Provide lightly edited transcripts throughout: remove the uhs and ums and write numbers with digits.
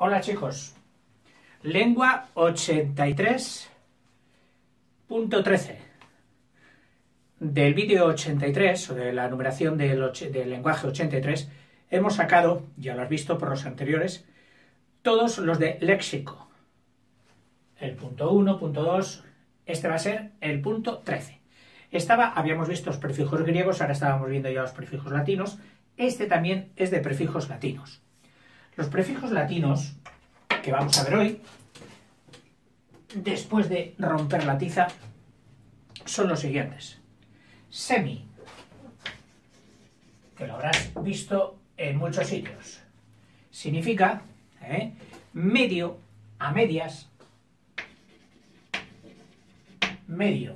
Hola chicos, lengua 83.13. Del vídeo 83, o de la numeración del lenguaje 83, hemos sacado, ya lo has visto por los anteriores, todos los de léxico. El punto 1, punto 2, este va a ser el punto 13. Habíamos visto los prefijos griegos, ahora estábamos viendo ya los prefijos latinos. Este también es de prefijos latinos. Los prefijos latinos que vamos a ver hoy, después de romper la tiza, son los siguientes. Semi, que lo habrás visto en muchos sitios, significa medio, a medias, medio,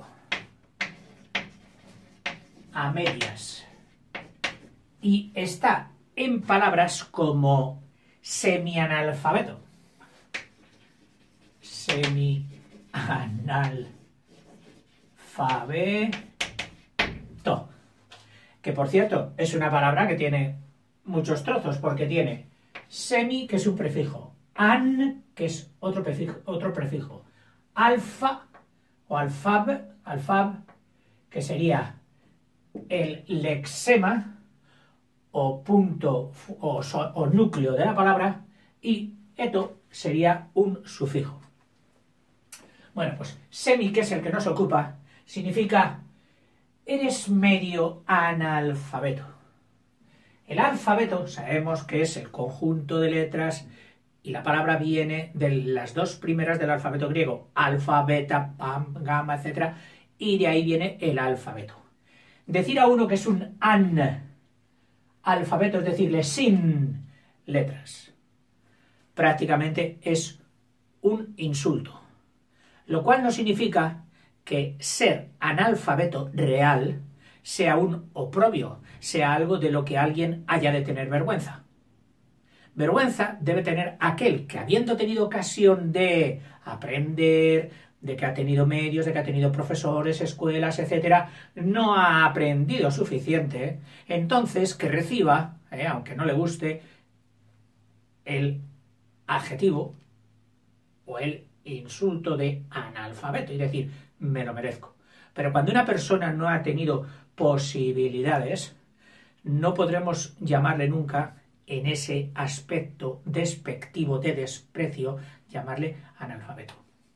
a medias, y está en palabras como semianalfabeto, semianalfabeto, que por cierto es una palabra que tiene muchos trozos, porque tiene semi, que es un prefijo, an, que es otro prefijo, alfa o alfab, que sería el lexema o punto o núcleo de la palabra, y eto sería un sufijo. Bueno, pues semi, que es el que nos ocupa, significa eres medio analfabeto. El alfabeto sabemos que es el conjunto de letras, y la palabra viene de las dos primeras del alfabeto griego, alfa, beta, pam, gamma, etc. Y de ahí viene el alfabeto. Decir a uno que es un analfabeto es decirle sin letras. Prácticamente es un insulto. Lo cual no significa que ser analfabeto real sea un oprobio, sea algo de lo que alguien haya de tener vergüenza. Vergüenza debe tener aquel que, habiendo tenido ocasión de aprender, de que ha tenido medios, de que ha tenido profesores, escuelas, etc., no ha aprendido suficiente, entonces que reciba, aunque no le guste, el adjetivo o el insulto de analfabeto, y decir, me lo merezco. Pero cuando una persona no ha tenido posibilidades, no podremos llamarle nunca, en ese aspecto despectivo de desprecio, llamarle analfabeto.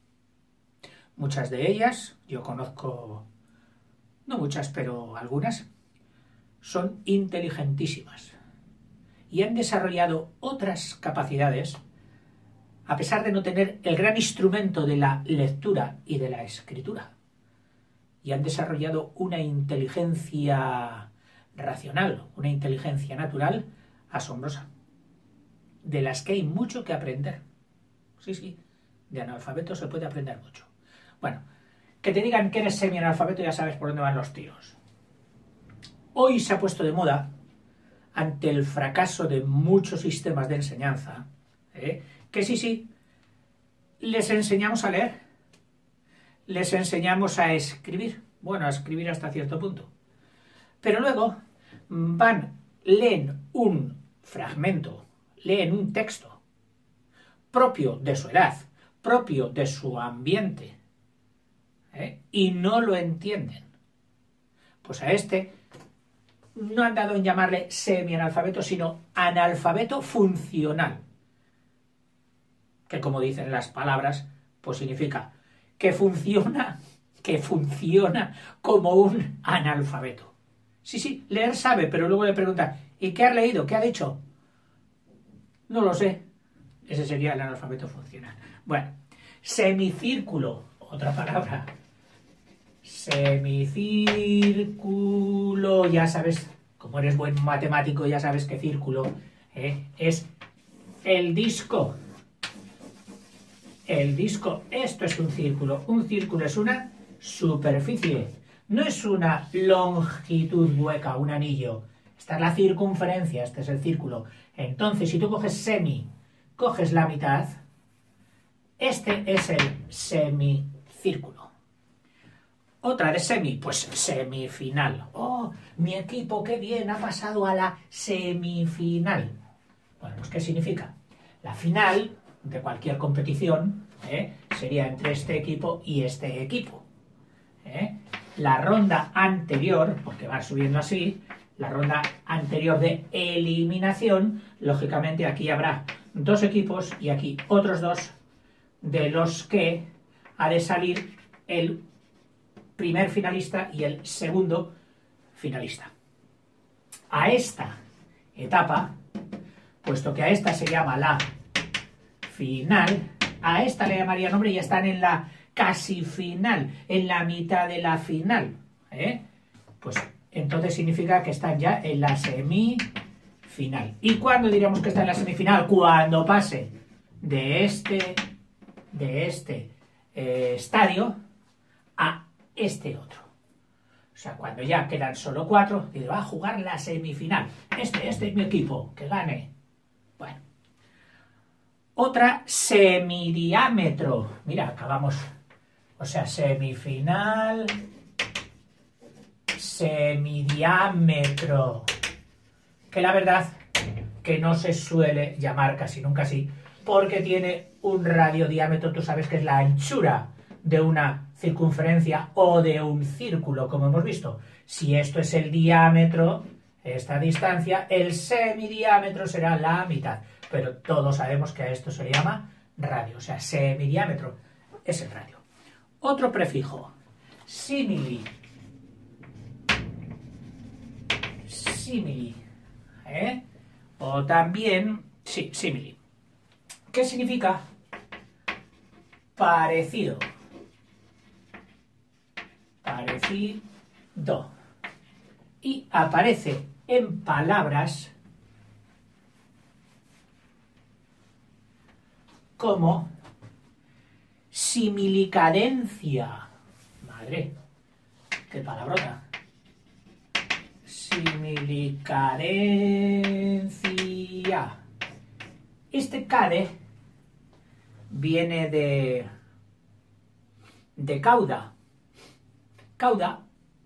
Muchas de ellas, yo conozco, no muchas, pero algunas, son inteligentísimas y han desarrollado otras capacidades, a pesar de no tener el gran instrumento de la lectura y de la escritura, y han desarrollado una inteligencia racional, una inteligencia natural asombrosa, de las que hay mucho que aprender. Sí, de analfabeto se puede aprender mucho. Bueno, que te digan que eres semianalfabeto, ya sabes por dónde van los tiros. Hoy se ha puesto de moda, ante el fracaso de muchos sistemas de enseñanza, que sí, les enseñamos a leer, les enseñamos a escribir, bueno, a escribir hasta cierto punto, pero luego leen un fragmento, leen un texto propio de su edad, propio de su ambiente, y no lo entienden. Pues a este no han dado en llamarle semianalfabeto, sino analfabeto funcional, que, como dicen las palabras, pues significa que funciona como un analfabeto. Sí, leer sabe, pero luego le preguntan, ¿y qué has leído? ¿Qué ha dicho? No lo sé. Ese sería el analfabeto funcional. Bueno, semicírculo, otra palabra. Semicírculo, ya sabes, como eres buen matemático, ya sabes que círculo es el disco. El disco, esto es un círculo. Un círculo es una superficie, no es una longitud hueca, un anillo. Esta es la circunferencia, este es el círculo. Entonces, si tú coges semi, coges la mitad, este es el semicírculo. Otra de semi, pues semifinal. ¡Oh, mi equipo, qué bien, ha pasado a la semifinal! Bueno, pues ¿qué significa? La final de cualquier competición, sería entre este equipo y este equipo. La ronda anterior, porque va subiendo así, la ronda anterior de eliminación, lógicamente aquí habrá 2 equipos y aquí otros 2, de los que ha de salir el primer finalista y el segundo finalista. A esta etapa, puesto que a esta se llama la final, a esta le llamaría nombre y ya están en la casi final, en la mitad de la final. Pues entonces significa que están ya en la semifinal. ¿Y cuándo diríamos que está en la semifinal? Cuando pase de este estadio a este otro. O sea, cuando ya quedan solo 4, va a jugar la semifinal. Este es mi equipo, que gane. Bueno. Otra, semidiámetro. Mira, acabamos. O sea, semifinal, semidiámetro. Que la verdad que no se suele llamar casi nunca así, porque tiene un radiodiámetro, tú sabes que es la anchura de una circunferencia o de un círculo, como hemos visto. Si esto es el diámetro, esta distancia, el semidiámetro será la mitad. Pero todos sabemos que a esto se le llama radio, o sea, semidiámetro es el radio. Otro prefijo, simili. Simili. O también, sí, simili. ¿Qué significa? Parecido. Parecido. Y aparece en palabras como similicadencia. Madre, qué palabrota. Similicadencia. Este cade viene de cauda. Cauda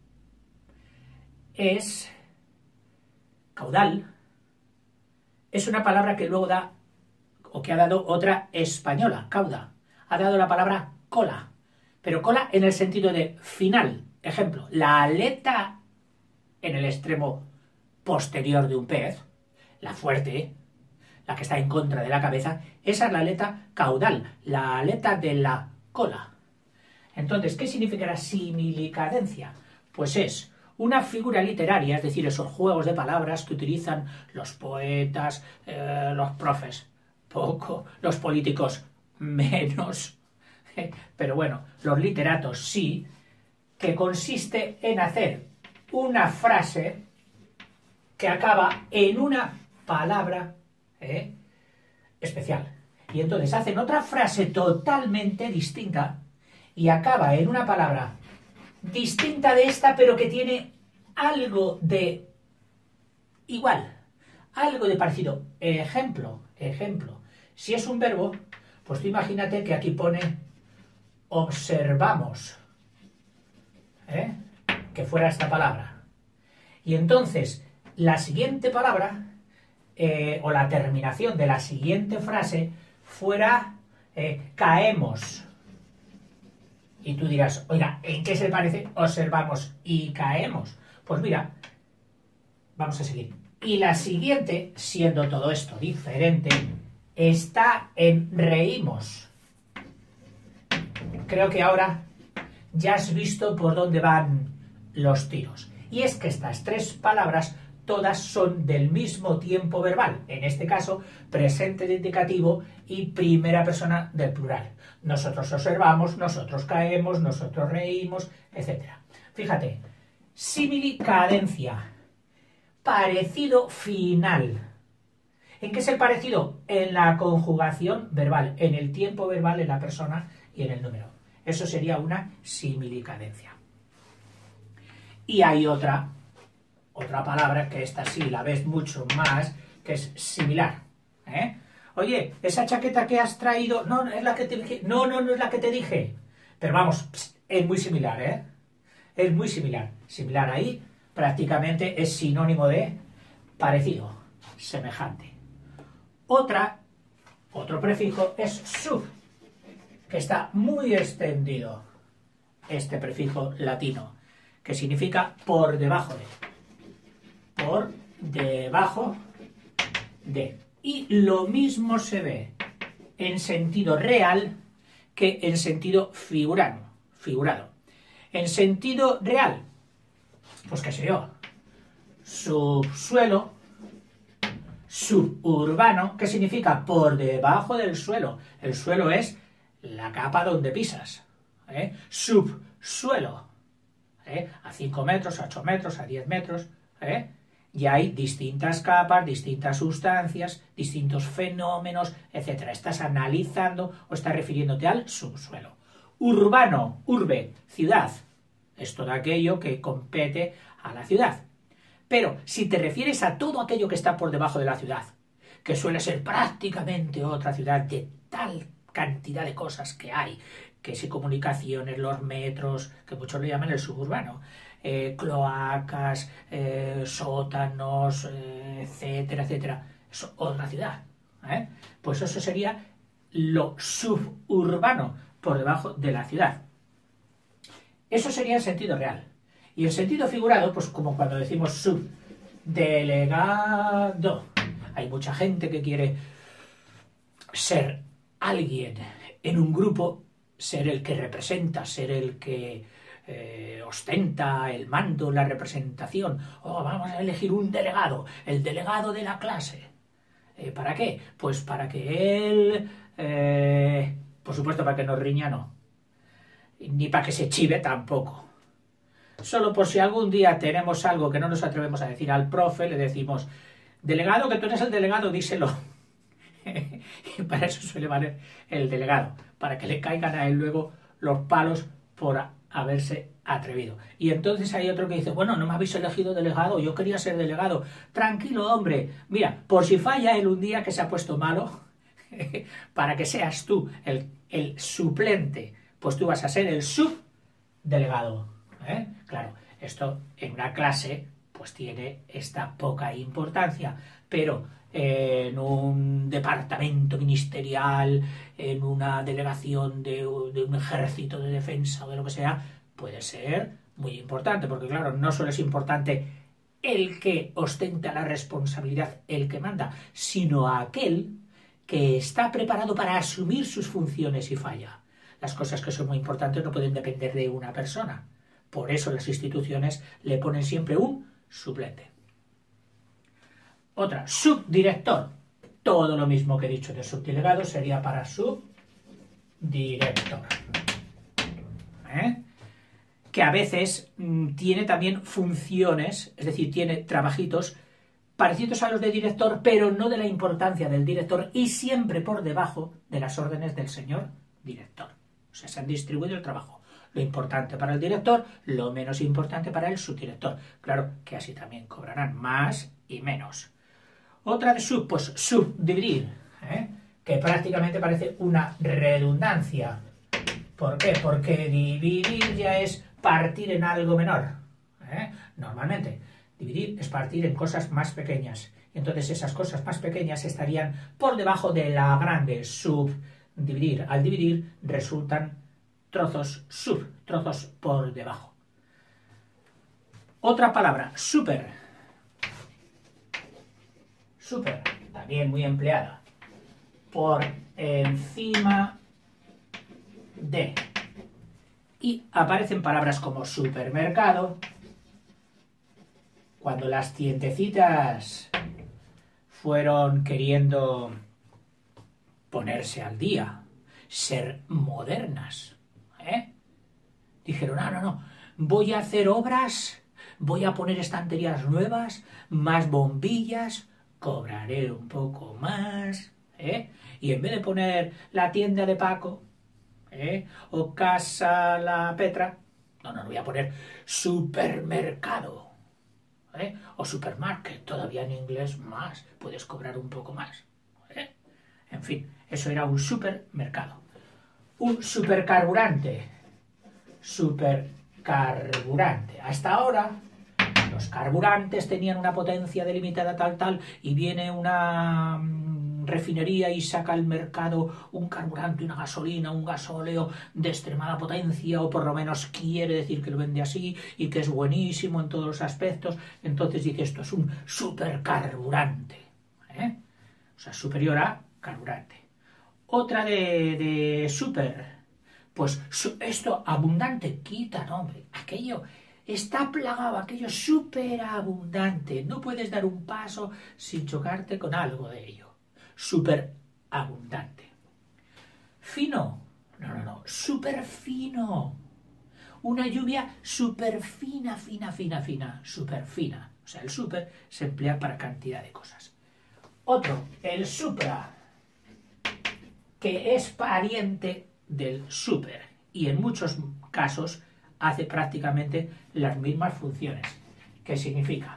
es caudal. Es una palabra que luego da, o que ha dado otra española, cauda. Ha dado la palabra cola. Pero cola en el sentido de final. Ejemplo, la aleta en el extremo posterior de un pez, la fuerte, la que está en contra de la cabeza, esa es la aleta caudal, la aleta de la cola. Entonces, ¿qué significará similicadencia? Pues es una figura literaria, es decir, esos juegos de palabras que utilizan los poetas, los profes, poco, los políticos menos, pero bueno, los literatos sí, que consiste en hacer una frase que acaba en una palabra especial. Y entonces hacen otra frase totalmente distinta y acaba en una palabra distinta de esta, pero que tiene algo de igual, algo de parecido. Ejemplo. Si es un verbo, pues tú imagínate que aquí pone observamos, que fuera esta palabra. Y entonces la siguiente palabra o la terminación de la siguiente frase fuera caemos. Y tú dirás, oiga, ¿en qué se parece observamos y caemos? Pues mira, vamos a seguir. Y la siguiente, siendo todo esto diferente, está en reímos. Creo que ahora ya has visto por dónde van los tiros. Y es que estas 3 palabras todas son del mismo tiempo verbal, en este caso presente de indicativo y primera persona del plural. Nosotros observamos, nosotros caemos, nosotros reímos, etc. Fíjate, similicadencia, parecido final. ¿En qué es el parecido? En la conjugación verbal, en el tiempo verbal, en la persona y en el número. Eso sería una similicadencia. Y hay otra palabra que esta sí la ves mucho más, que es similar. Oye, esa chaqueta que has traído, no, es la que te dije. No es la que te dije. Pero vamos, es muy similar, Es muy similar. Similar ahí prácticamente es sinónimo de parecido, semejante. Otra Otro prefijo es sub, que está muy extendido. Este prefijo latino, que significa por debajo de. Por debajo de. Y lo mismo se ve en sentido real que en sentido figurado. En sentido real, pues qué sé yo, subsuelo, suburbano, ¿qué significa? Por debajo del suelo. El suelo es la capa donde pisas. Subsuelo, a 5 metros, a 8 metros, a 10 metros. Y hay distintas capas, distintas sustancias, distintos fenómenos, etc. Estás analizando o estás refiriéndote al subsuelo. Urbano, urbe, ciudad. Es todo aquello que compete a la ciudad. Pero si te refieres a todo aquello que está por debajo de la ciudad, que suele ser prácticamente otra ciudad de tal cantidad de cosas que hay, que si comunicaciones, los metros, que muchos le llaman el suburbano, cloacas, sótanos, etcétera, etcétera, es otra ciudad. Pues eso sería lo suburbano, por debajo de la ciudad. Eso sería en sentido real. Y en sentido figurado, pues como cuando decimos subdelegado. Hay mucha gente que quiere ser alguien en un grupo, ser el que representa, ser el que ostenta el mando, la representación. Vamos a elegir un delegado, el delegado de la clase. ¿Para qué? Pues para que él, por supuesto, para que nos riña no, ni para que se chive tampoco. Solo por si algún día tenemos algo que no nos atrevemos a decir al profe, le decimos, delegado, que tú eres el delegado, díselo. Y para eso suele valer el delegado, para que le caigan a él luego los palos por haberse atrevido. Y entonces hay otro que dice, bueno, no me habéis elegido delegado, yo quería ser delegado. Tranquilo, hombre, mira, por si falla él un día que se ha puesto malo, para que seas tú el suplente, pues tú vas a ser el subdelegado. Claro, esto en una clase pues tiene esta poca importancia, pero en un departamento ministerial, en una delegación de un ejército de defensa o de lo que sea, puede ser muy importante, porque claro, no solo es importante el que ostenta la responsabilidad, el que manda, sino aquel que está preparado para asumir sus funciones y falla. Las cosas que son muy importantes no pueden depender de una persona. Por eso las instituciones le ponen siempre un suplente. Otra, subdirector. Todo lo mismo que he dicho de subdelegado sería para subdirector. Que a veces tiene también funciones, es decir, tiene trabajitos parecidos a los de director, pero no de la importancia del director y siempre por debajo de las órdenes del señor director. O sea, se han distribuido el trabajo. Lo importante para el director, lo menos importante para el subdirector. Claro que así también cobrarán más y menos. Otra de sub, pues subdividir, que prácticamente parece una redundancia. ¿Por qué? Porque dividir ya es partir en algo menor. Normalmente, dividir es partir en cosas más pequeñas. Y entonces esas cosas más pequeñas estarían por debajo de la grande. Subdividir. Al dividir resultan trozos trozos por debajo. Otra palabra, super, también muy empleada, por encima de. Y aparecen palabras como supermercado, cuando las tiendecitas fueron queriendo ponerse al día, ser modernas. Dijeron, no, voy a hacer obras, voy a poner estanterías nuevas, más bombillas, cobraré un poco más, y en vez de poner la tienda de Paco, o casa la Petra, no, voy a poner supermercado, o supermarket, todavía en inglés más, puedes cobrar un poco más. En fin, eso era un supermercado. Un supercarburante. Hasta ahora los carburantes tenían una potencia delimitada tal, y viene una refinería y saca al mercado un carburante, una gasolina, un gasóleo de extremada potencia, o por lo menos quiere decir que lo vende así y que es buenísimo en todos los aspectos, entonces dice esto es un supercarburante, ¿eh? O sea, superior a carburante. Otra de super, pues esto abundante, quita nombre, aquello está plagado, aquello es súper abundante, no puedes dar un paso sin chocarte con algo de ello. Súper abundante. Fino, no, súper fino. Una lluvia súper fina, súper fina. O sea, el súper se emplea para cantidad de cosas. Otro, el supra, que es pariente del super y en muchos casos hace prácticamente las mismas funciones. ¿Qué significa?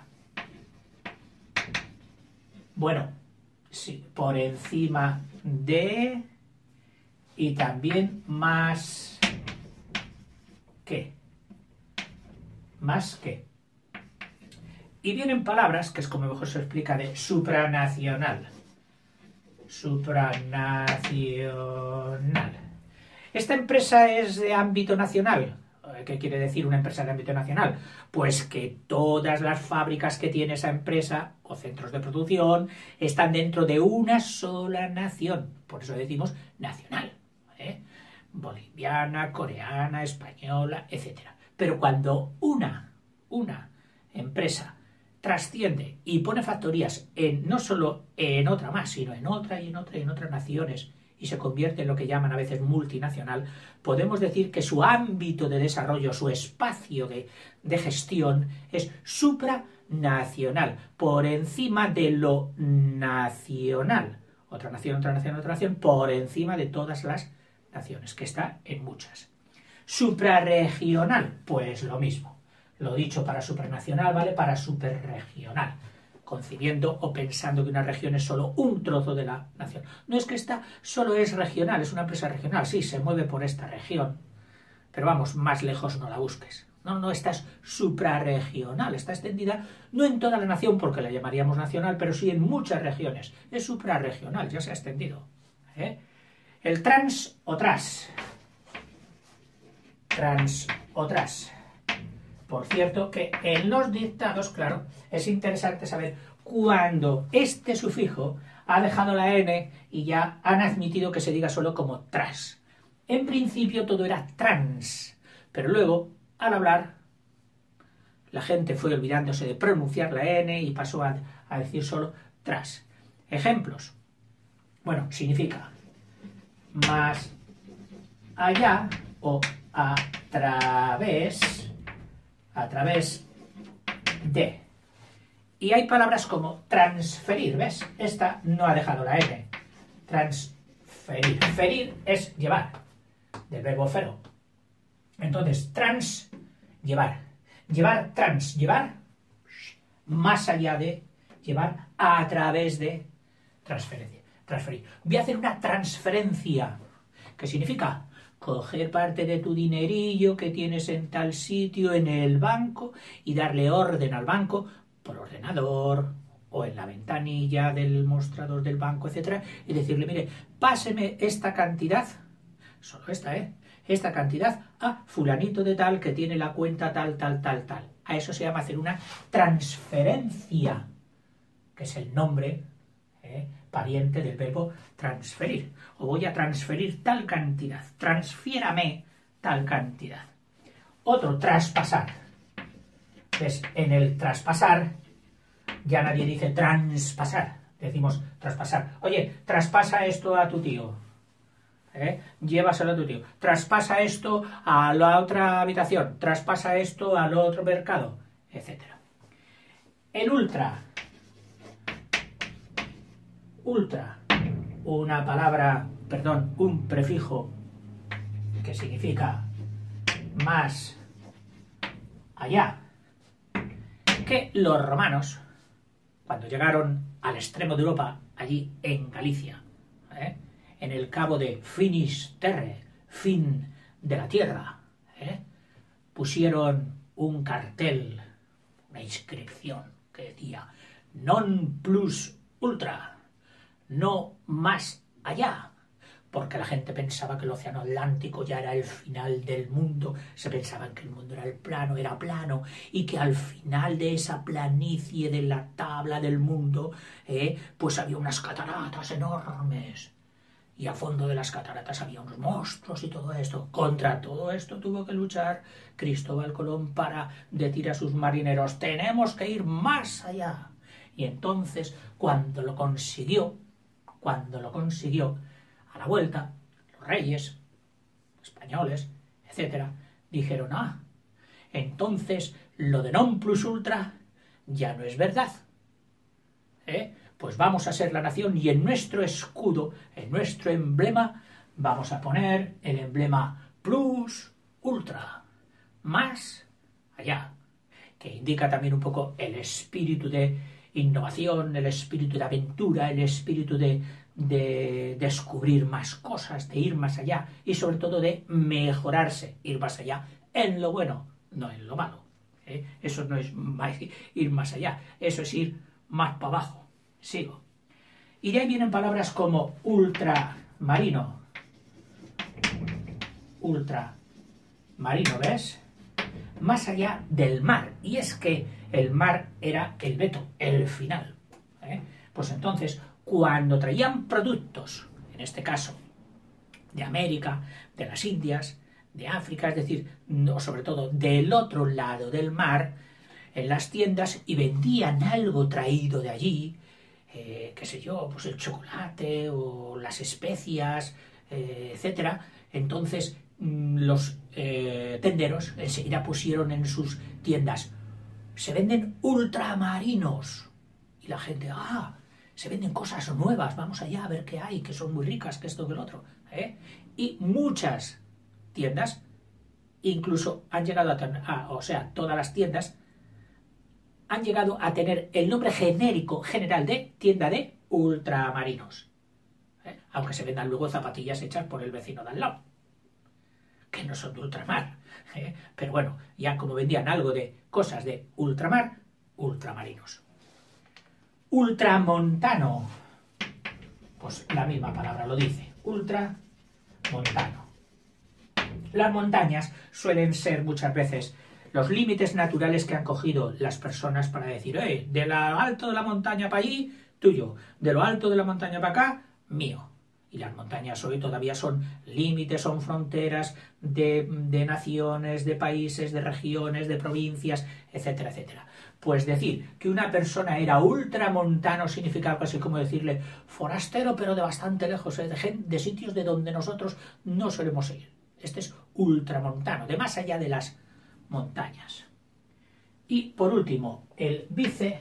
Bueno, sí, por encima de y también más que. Más que. Y vienen palabras, que es como mejor se explica, de supranacional. Supranacional. ¿Esta empresa es de ámbito nacional? ¿Qué quiere decir una empresa de ámbito nacional? Pues que todas las fábricas que tiene esa empresa o centros de producción están dentro de una sola nación. Por eso decimos nacional, ¿eh? Boliviana, coreana, española, etc. Pero cuando una empresa trasciende y pone factorías no solo en otra más, sino en otra y en otra y en otras naciones, y se convierte en lo que llaman a veces multinacional, podemos decir que su ámbito de desarrollo, su espacio de gestión es supranacional, por encima de lo nacional. Otra nación, por encima de todas las naciones, que está en muchas. Suprarregional, pues lo mismo. Lo dicho para supranacional vale para superregional, concibiendo o pensando que una región es solo un trozo de la nación. No es que esta solo es regional, es una empresa regional, sí, se mueve por esta región, pero vamos, más lejos no la busques. No, esta es suprarregional, está extendida no en toda la nación porque la llamaríamos nacional, pero sí en muchas regiones. Es suprarregional, ya se ha extendido, ¿eh? El trans o tras. Trans o tras. Por cierto, que en los dictados, claro, es interesante saber cuándo este sufijo ha dejado la N y ya han admitido que se diga solo como tras. En principio todo era trans, pero luego, al hablar, la gente fue olvidándose de pronunciar la N y pasó a decir solo tras. Ejemplos. Bueno, significa más allá o a través de. Y hay palabras como transferir, ¿ves? Esta no ha dejado la N. Transferir. Ferir es llevar, del verbo fero. Entonces, trans, llevar. Llevar, trans, llevar, más allá de, llevar a través de, transferencia. Transferir. Voy a hacer una transferencia. ¿Qué significa? Coger parte de tu dinerillo que tienes en tal sitio en el banco y darle orden al banco por ordenador o en la ventanilla del mostrador del banco, etcétera, y decirle, mire, páseme esta cantidad, solo esta, esta cantidad a fulanito de tal que tiene la cuenta tal. A eso se llama hacer una transferencia, que es el nombre pariente del verbo transferir. O voy a transferir tal cantidad. Transfiérame tal cantidad. Otro, traspasar. ¿Ves? En el traspasar ya nadie dice transpasar. Decimos traspasar. Oye, traspasa esto a tu tío. Llévaselo a tu tío. Traspasa esto a la otra habitación. Traspasa esto al otro mercado, etc. El ultra. Ultra, una palabra, perdón, un prefijo que significa más allá, que los romanos, cuando llegaron al extremo de Europa, allí en Galicia, en el cabo de Finisterre, fin de la tierra, pusieron un cartel, una inscripción que decía non plus ultra. no más allá, porque la gente pensaba que el océano Atlántico ya era el final del mundo, se pensaban que el mundo era plano, y que al final de esa planicie de la tabla del mundo, pues había unas cataratas enormes, y a fondo de las cataratas había unos monstruos y todo esto. Contra todo esto tuvo que luchar Cristóbal Colón para decir a sus marineros: tenemos que ir más allá. Y entonces, cuando lo consiguió, a la vuelta, los reyes españoles, etcétera, dijeron: entonces lo de non plus ultra ya no es verdad. Pues vamos a ser la nación, y en nuestro escudo, en nuestro emblema, vamos a poner el emblema plus ultra, más allá, que indica también un poco el espíritu de innovación, el espíritu de aventura, el espíritu de descubrir más cosas, de ir más allá, y sobre todo de mejorarse, ir más allá en lo bueno, no en lo malo. Eso no es ir más allá, eso es ir más para abajo. Sigo. Y de ahí vienen palabras como ultramarino. Ultramarino, ¿ves? Más allá del mar. Y es que el mar era el veto, el final. Pues entonces, cuando traían productos, en este caso, de América, de las Indias, de África, es decir, no, sobre todo del otro lado del mar, en las tiendas, y vendían algo traído de allí, qué sé yo, pues el chocolate o las especias, etcétera. Entonces los tenderos enseguida pusieron en sus tiendas: se venden ultramarinos. Y la gente: se venden cosas nuevas, vamos allá a ver qué hay, que son muy ricas, que esto, que el otro. Y muchas tiendas incluso han llegado a tener, todas las tiendas han llegado a tener el nombre genérico general de tienda de ultramarinos. Aunque se vendan luego zapatillas hechas por el vecino de al lado, que no son de ultramar. Pero bueno, ya como vendían algo de cosas de ultramar, ultramarinos. Ultramontano. Pues la misma palabra lo dice. Ultramontano. Las montañas suelen ser muchas veces los límites naturales que han cogido las personas para decir: de lo alto de la montaña para allí, tuyo, de lo alto de la montaña para acá, mío. Y las montañas hoy todavía son límites, son fronteras de naciones, de países, de regiones, de provincias, etcétera, etcétera. Pues decir que una persona era ultramontano significa algo así como decirle forastero, pero de bastante lejos, de sitios de donde nosotros no solemos ir. Este es ultramontano, de más allá de las montañas. Y por último, el vice,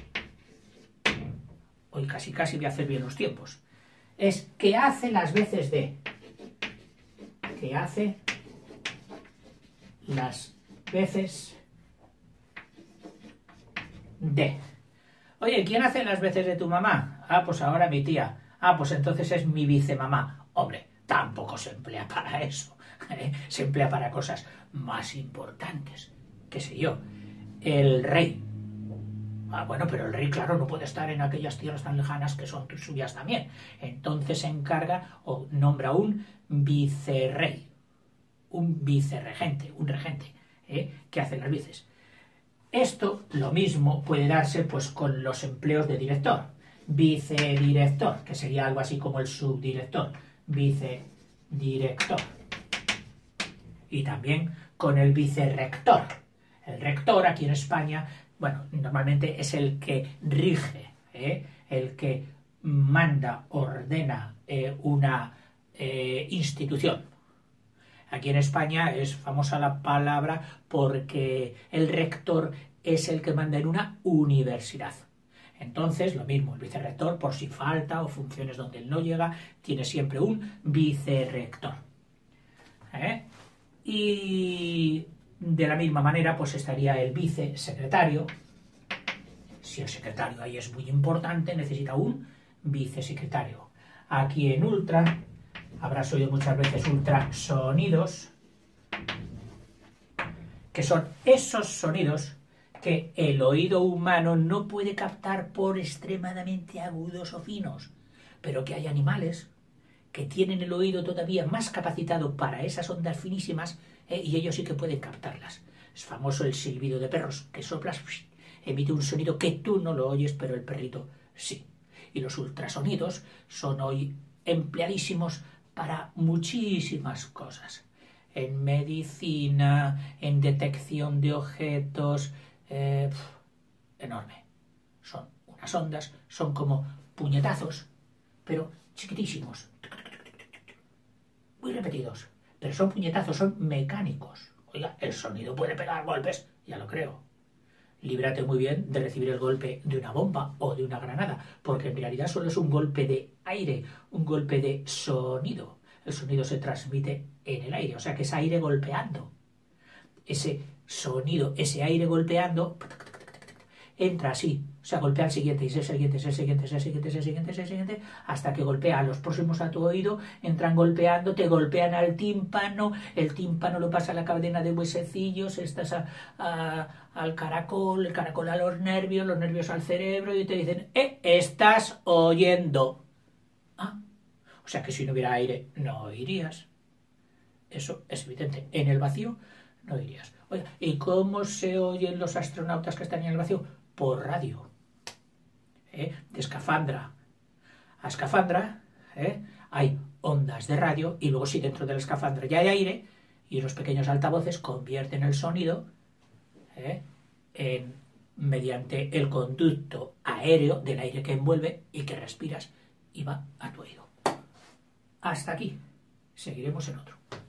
hoy casi voy a hacer bien los tiempos, es que hace las veces de, que hace las veces de. Oye, ¿quién hace las veces de tu mamá? Pues ahora mi tía. Pues entonces es mi vicemamá. Hombre, tampoco se emplea para eso. Se emplea para cosas más importantes. ¿Qué sé yo? El rey. Bueno, pero el rey, claro, no puede estar en aquellas tierras tan lejanas que son suyas también. Entonces se encarga o nombra un vicerrey, un vicerregente, un regente, que hace las vices. Esto, lo mismo, puede darse pues con los empleos de director. Vicedirector, que sería algo así como el subdirector. Vicedirector. Y también con el vicerrector. El rector aquí en España, bueno, normalmente es el que rige, el que manda, ordena una institución. Aquí en España es famosa la palabra porque el rector es el que manda en una universidad. Entonces, lo mismo, el vicerrector, por si falta o funciones donde él no llega, tiene siempre un vicerrector. Y de la misma manera, pues estaría el vicesecretario. Si el secretario ahí es muy importante, necesita un vicesecretario. Aquí en ultra, habrás oído muchas veces ultrasonidos, que son esos sonidos que el oído humano no puede captar por extremadamente agudos o finos. pero que hay animales que tienen el oído todavía más capacitado para esas ondas finísimas, y ellos sí que pueden captarlas. Es famoso el silbido de perros, que soplas, emite un sonido que tú no lo oyes, pero el perrito sí. Y los ultrasonidos son hoy empleadísimos para muchísimas cosas. En medicina, en detección de objetos, enorme. Son unas ondas, son como puñetazos, pero chiquitísimos, muy repetidos, pero son puñetazos, son mecánicos. Oiga, el sonido puede pegar golpes, ya lo creo. Líbrate muy bien de recibir el golpe de una bomba o de una granada, porque en realidad solo es un golpe de aire, un golpe de sonido. El sonido se transmite en el aire, o sea que es aire golpeando. Ese sonido, ese aire golpeando, entra así, o sea, golpea al siguiente, y es el siguiente, es el siguiente, es el siguiente, es el siguiente, es el siguiente, hasta que golpea a los próximos a tu oído, entran golpeando, te golpean al tímpano, el tímpano lo pasa a la cadena de huesecillos, estás al caracol, el caracol a los nervios al cerebro, y te dicen, estás oyendo. Ah, o sea que si no hubiera aire, no oirías. Eso es evidente. En el vacío no oirías. Oye, ¿y cómo se oyen los astronautas que están en el vacío? Por radio. De escafandra a escafandra, hay ondas de radio, y luego si dentro de la escafandra ya hay aire, y unos pequeños altavoces convierten el sonido mediante el conducto aéreo del aire que envuelve y que respiras y va a tu oído. Hasta aquí. Seguiremos en otro.